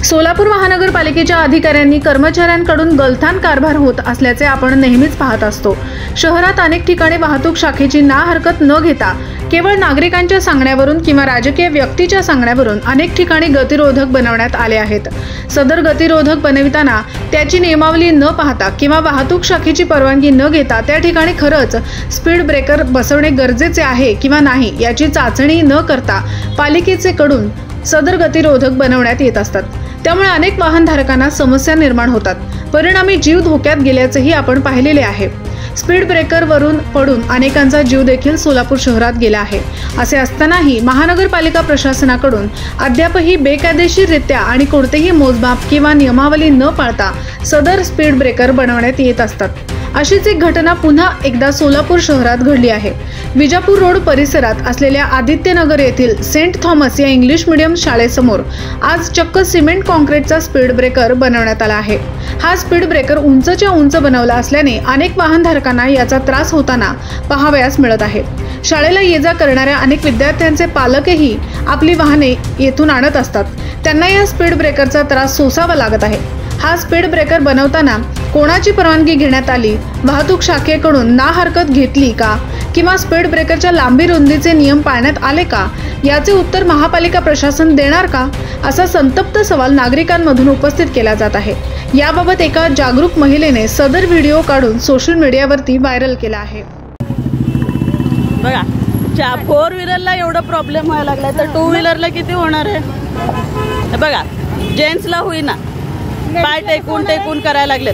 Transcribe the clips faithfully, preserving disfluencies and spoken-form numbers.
सोलापूर महानगरपालिकेच्या अधिकाऱ्यांनी कर्मचाऱ्यांकडून गलथान कारभार होत असल्याचे आपण नेहमीच पाहत असतो। शहरात अनेक ठिकाणी वाहतूक शाखेची ना हरकत न घेता केवळ नागरिकांच्या सांगण्यावरून किंवा राजकीय व्यक्तीच्या सांगण्यावरून अनेक ठिकाणी गतिरोधक बनवण्यात आले आहेत। सदर गतिरोधक बनविताना त्याची नियमावली न पाहता किंवा वाहतूक शाखेची परवानगी न घेता त्या ठिकाणी खरंच स्पीड ब्रेकर बसवणे गरजेचे आहे किंवा नाही याची चाचणी न करता पालिकेचे कडून सदर गतिरोधक बनवण्यात येत असतात। त्यामुळे अनेक वाहनधारकांना समस्या निर्माण होतात, परिणामी जीव धोक्यात गेल्याचेही आपण पाहिलेले आहे। स्पीड ब्रेकर वरून पडून अनेकांचा जीव देखील सोलापूर शहरात गेला आहे। असे असतानाही महानगरपालिका प्रशासनाकडून अद्यापही बेकायदेशीररित्या आणि कोणतेही मोजमाप किंवा नियमावली न पाळता सदर स्पीड ब्रेकर बनवण्यात येत असतात। अशीच एक घटना पुन्हा एकदा सोलापूर शहरात घडली आहे। विजापूर रोड परिसरात असलेल्या आदित्यनगर येथील सेंट थॉमस या इंग्लिश मीडियम शाळेसमोर आज चक्क सिमेंट कॉन्क्रीटचा स्पीड ब्रेकर बनवण्यात आला आहे। हा स्पीड ब्रेकर उंचच्या उंच बनवला असल्याने अनेक वाहनधारकांना याचा त्रास होताना पाहावयास मिळत आहे। शाळेला ये जा करणाऱ्या अनेक विद्यार्थ्यांचे पालकही आपली वाहने येथून आणत असतात, त्यांना या स्पीड ब्रेकरचा त्रास सोसावा लागत आहे। हा स्पीड ब्रेकर बनवताना कोणाची परवानगी घेण्यात आली, वाहतूक शाखेकडून ना हरकत घेतली का किंवा स्पीड ब्रेकरच्या लांबी रुंदीचे नियम पाळण्यात आले का, याचे उत्तर महापालिका प्रशासन देणार का, असा संतप्त सवाल नागरिकांमधून उपस्थित केला जात आहे। याबाबत एका जागरूक महिलेने सदर व्हिडिओ काढून सोशल मीडियावरती व्हायरल केला आहे। बघा, फोर व्हीलरला एवढा प्रॉब्लेम व्हायला लागलाय तर टू व्हीलरला किती होणार आहे। बघा, जेंट्सला होईना, पाय टेकून टेकून करायला लागलेत।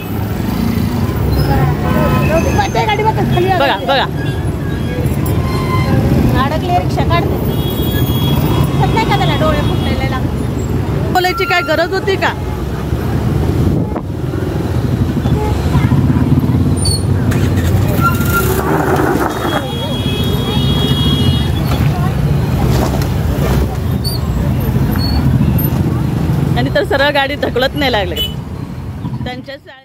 बघा बघा अडकले, रिक्षा काढते, नाही का त्याला डोळे फुटलेले लागले। बोलायची काय गरज होती का? आणि तर सरळ गाडी ढकलत नाही लागले त्यांच्या